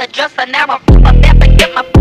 a dresser. Now I'm from up there, forget my